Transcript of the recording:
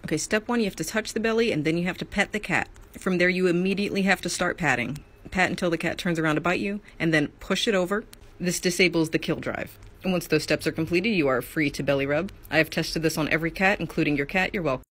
Okay, step 1, you have to touch the belly and then you have to pet the cat. From there, you immediately have to start patting. Pat until the cat turns around to bite you, and then push it over. This disables the kill drive. And once those steps are completed, you are free to belly rub. I have tested this on every cat, including your cat. You're welcome.